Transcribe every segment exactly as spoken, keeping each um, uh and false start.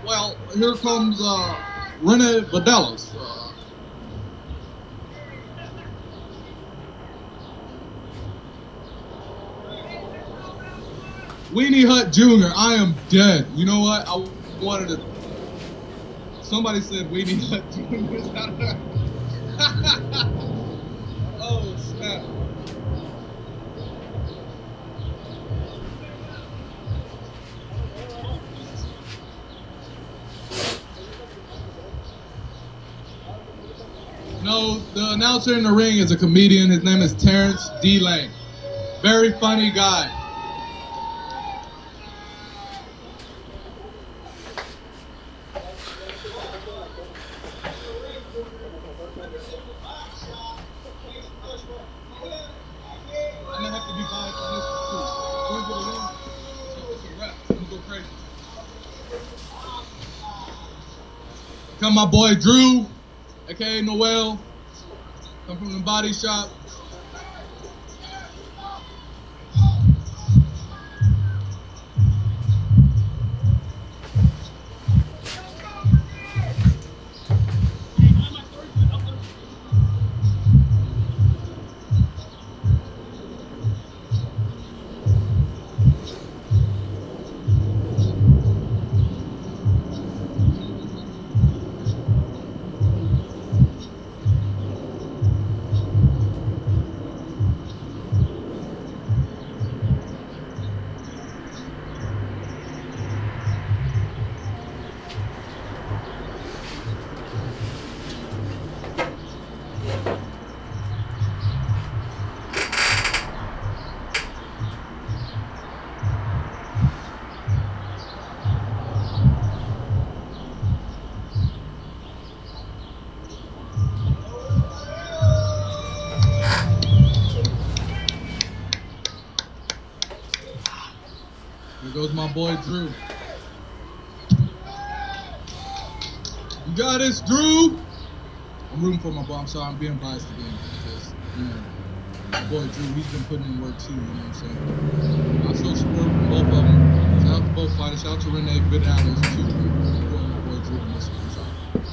Well, here comes uh, Rene Vidales. Uh, Weenie Hut Junior I am dead. You know what? I wanted to. Somebody said Weenie Hut Junior Oh snap! No, the announcer in the ring is a comedian. His name is Terrence D. Lang. Very funny guy. I'm gonna have to be biased on this one too. Going to the ring, so it's a wrap. I'm gonna go crazy. Come my boy Drew, aka Noel. Come from the body shop. Here goes my boy Drew. You got this, Drew. I'm rooting for my boy. I'm sorry, I'm being biased again because, you know, my boy Drew, he's been putting in work too, you know what I'm saying? I show support from both of them. Shout out to both fighters. Shout out to Rene Vidales too. I'm supporting my boy Drew in this one. I'm sorry.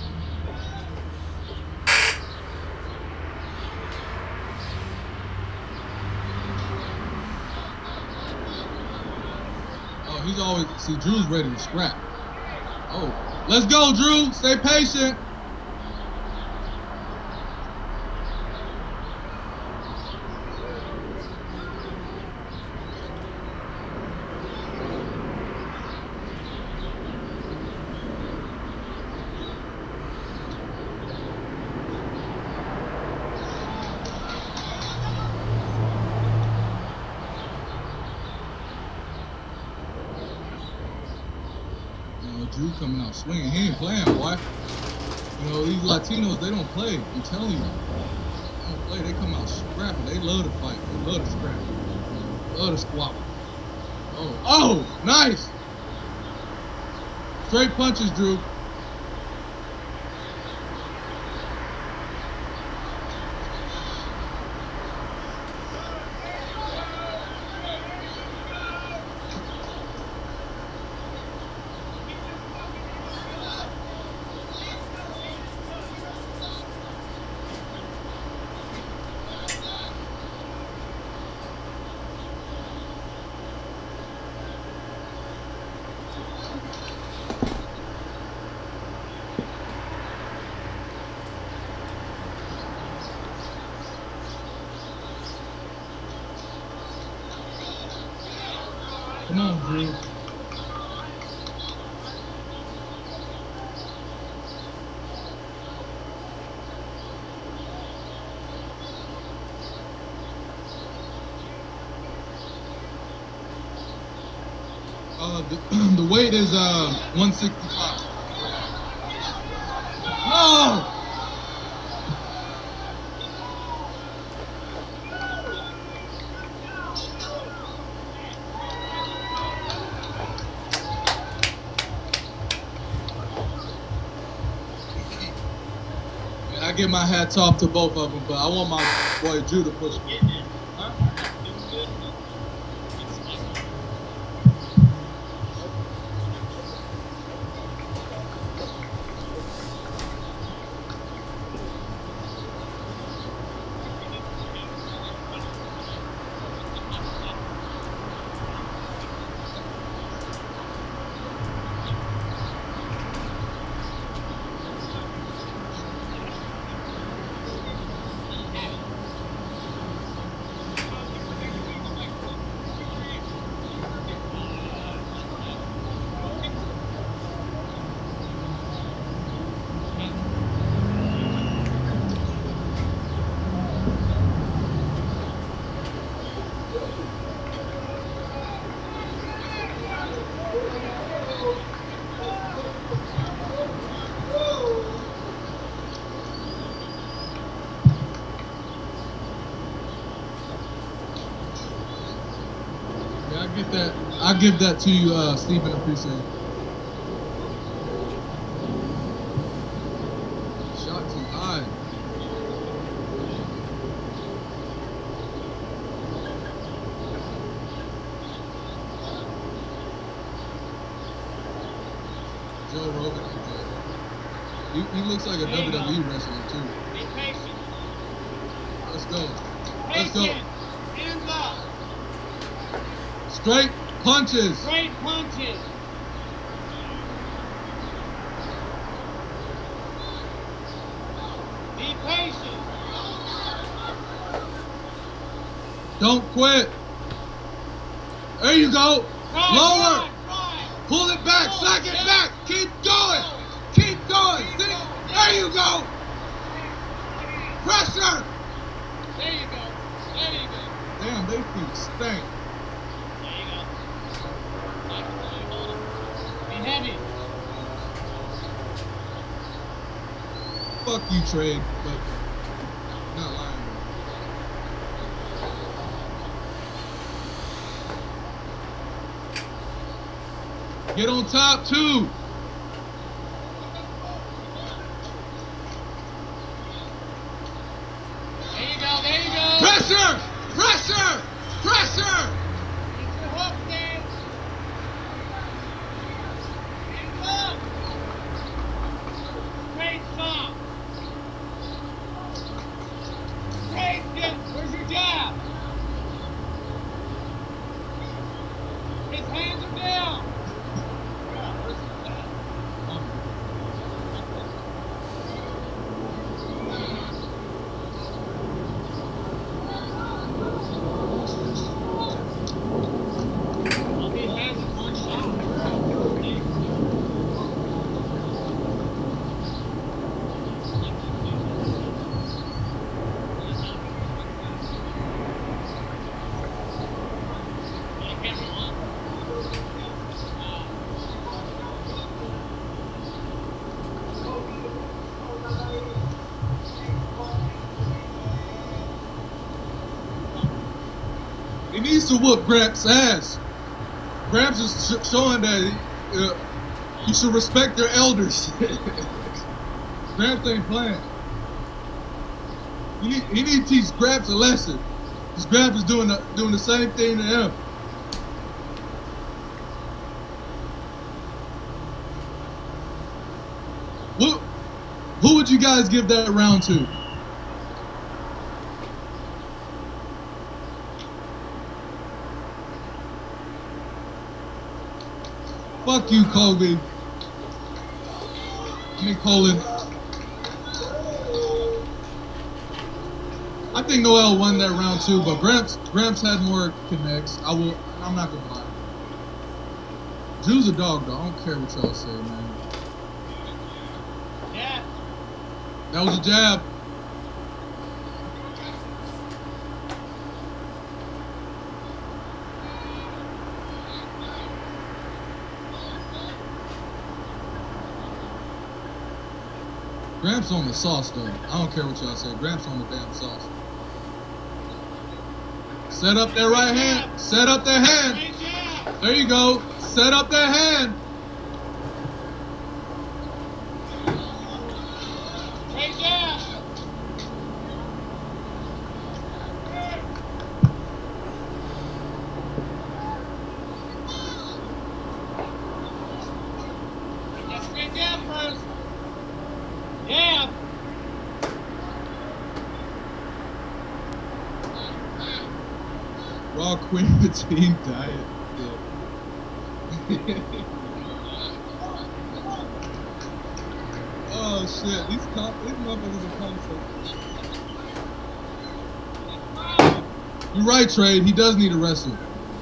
Oh, he's always, see, Drew's ready to scrap. Oh, let's go, Drew. Stay patient. Drew coming out swinging. He ain't playing, boy. You know, these Latinos, they don't play. I'm telling you. They don't play. They come out scrapping. They love to fight. They love to scrap. They love to squabble. Oh, oh, nice. Straight punches, Drew. Come on, Drew. Uh, the, the weight is uh one sixty-five. No! I give my hats off to both of them, but I want my boy Drew to push me. I get that. I give that to you, uh, Stephen. Appreciate it. Shot too high. Joe Rogan, okay. He, he looks like a W W E wrestler too. Be patient. Let's go. Let's go. Hands up. Straight punches. Straight punches. Be patient. Don't quit. There you go. Right, Lower. right, right. Pull it back. Go, Slack it yeah. back. Keep going. Keep going. Keep See? going. There you go. Pressure. There you go. There you go. Damn, they feet stink. There you go. Like, hold it. Be heavy. Fuck you, Trade, but not lying. Get on top too. There you go. There you go. Pressure! Pressure! Pressure! Get your hook, man. Hands up. Straight stop. Straight dip. Where's your jab? His hands are down. Where's his jab? Well, he has it one shot. He needs to whoop Gramps' ass. Gramps is sh showing that uh, you should respect your elders. Gramps ain't playing. He need, he need to teach Gramps a lesson. Because Gramps is doing the, doing the same thing to him. Who, who would you guys give that round to? Fuck you, Kobe. I mean, Colin. I think Noel won that round too, but Gramps, Gramps had more connects. I will. I'm not gonna lie. Drew's a dog, though. I don't care what y'all say, man. Yeah. That was a jab. Gramps on the sauce, though. I don't care what y'all say. Gramps on the damn sauce. Set up that right hand. Set up that hand. There you go. Set up that hand. Great jab. Get straight jab first. Yeah. Raw queen between diet. Yeah. Oh shit, these com these motherfuckers are concept. You're right, Trade. He does need to wrestle.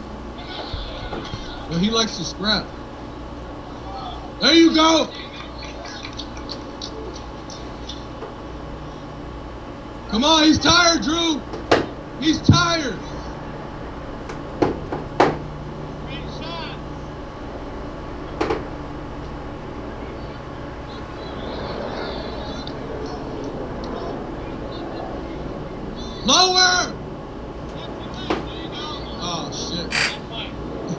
But he likes to scrap. There you go. Come on, he's tired, Drew. He's tired. Great shot. Lower. There you go. Oh shit. That fight.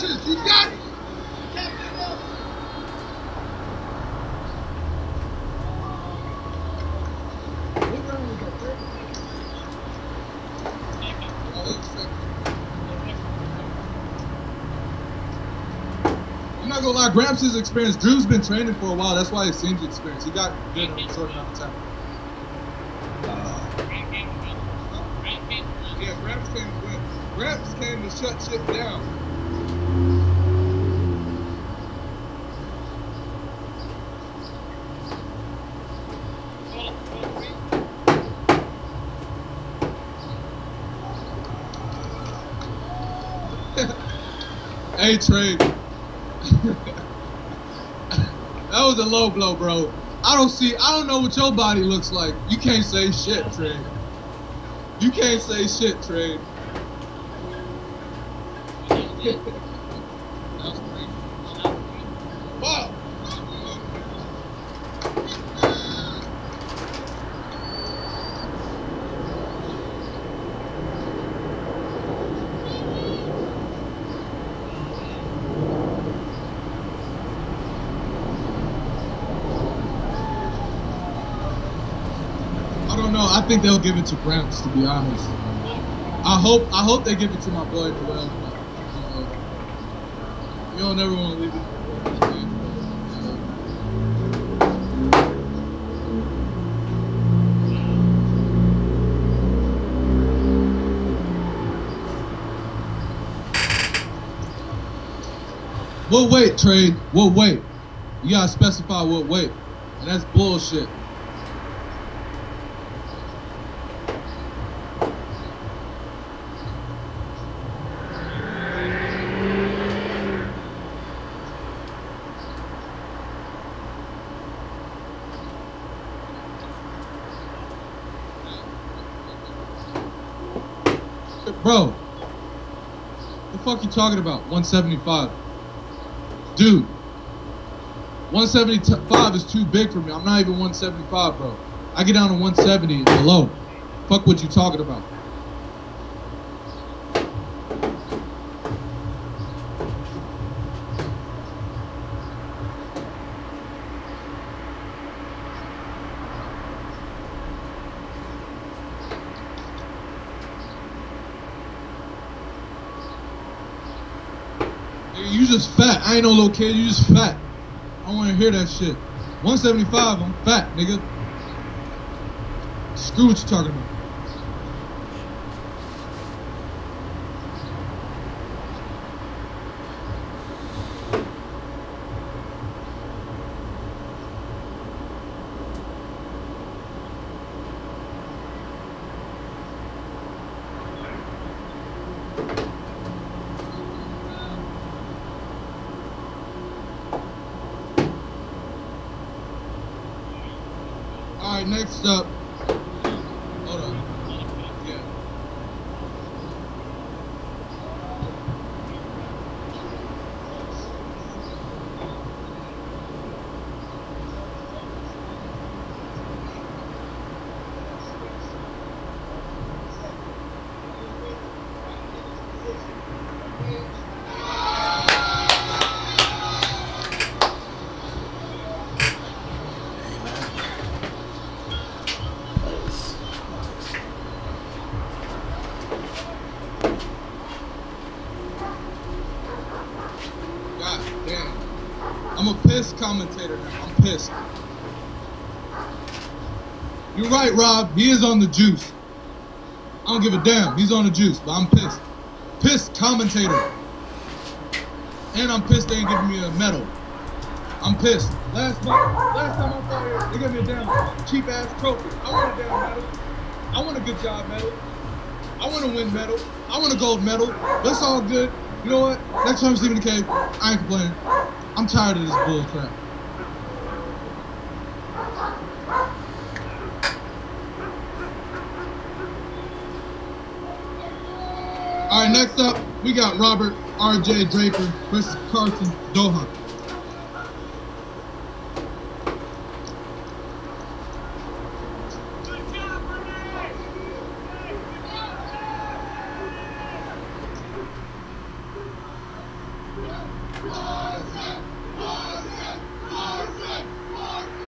Precious, you got it. What round was that? Third? Second. Oh, that was second. I'm not gonna lie, Gramps is experienced. Drew's been training for a while. That's why it seems experienced. He got good in a short amount of time. Grant came to win. Grant came to win. Yeah, Gramps came to win. Gramps came to shut shit down. Well, well, three. Hey, Trey. That was a low blow, bro. I don't see, I don't know what your body looks like. You can't say shit, Trey. You can't say shit, Trey. That was crazy. Fuck. I don't know. I think they'll give it to Gramps, to be honest. I hope I hope they give it to my boy Joel. But, you know, you don't never want to leave it. What weight, Trey? What weight? You gotta specify what weight. And that's bullshit. Bro, the fuck you talking about? one seventy-five. Dude, one seventy-five is too big for me. I'm not even one seventy-five, bro. I get down to one seventy and below. Fuck what you talking about. You just fat. I ain't no little kid. You just fat. I don't want to hear that shit. one seventy-five, I'm fat, nigga. Screw what you talking about. All right, next up. Hold on. Yeah. God damn. I'm a pissed commentator now. I'm pissed. You're right, Rob. He is on the juice. I don't give a damn. He's on the juice, but I'm pissed. Pissed commentator. And I'm pissed they ain't giving me a medal. I'm pissed. Last month, last time I fought here, they gave me a damn cheap ass trophy. I want a damn medal. I want a good job medal. I want to win medal. I want a gold medal. That's all good. You know what? Next time I'm sleeping in the cave, I ain't complaining. I'm tired of this bull crap. All right, next up, we got Robert R J Draper versus Carson Doha.